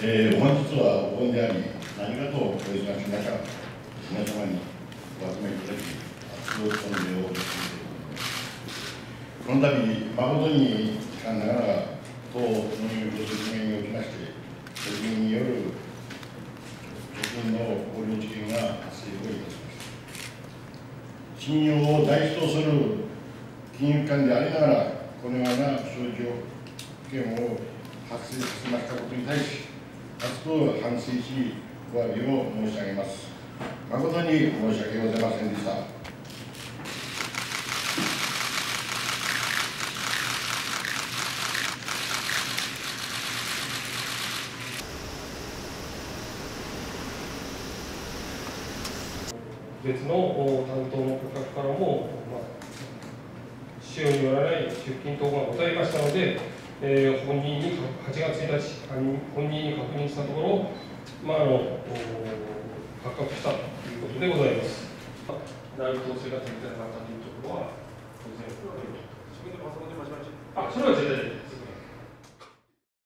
本日はお盆であり、何かとお忙しい中、皆様にお集めいただき、厚く御礼をお申し上げております。この度、誠に遺憾ながら、当のご説明におきまして、職員による職員の横領事件が発生をいたしました。信用を大事とする金融機関でありながら、このような不祥事を発生させましたことに対し、厚く反省し、お詫びを申し上げます。誠に申し訳ございませんでした。 別の担当の顧客からも、使用によらない出金等がございましたので、本人に8月1日、本人に確認したところ、発覚したということでございます。内部統制が足りてなかったというところは、当然、それは絶対